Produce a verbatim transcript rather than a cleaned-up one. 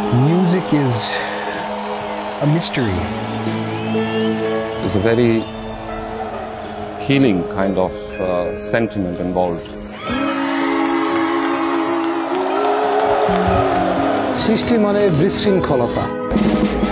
Music is a mystery. There's a very healing kind of uh, sentiment involved. System mane bishrinkolata.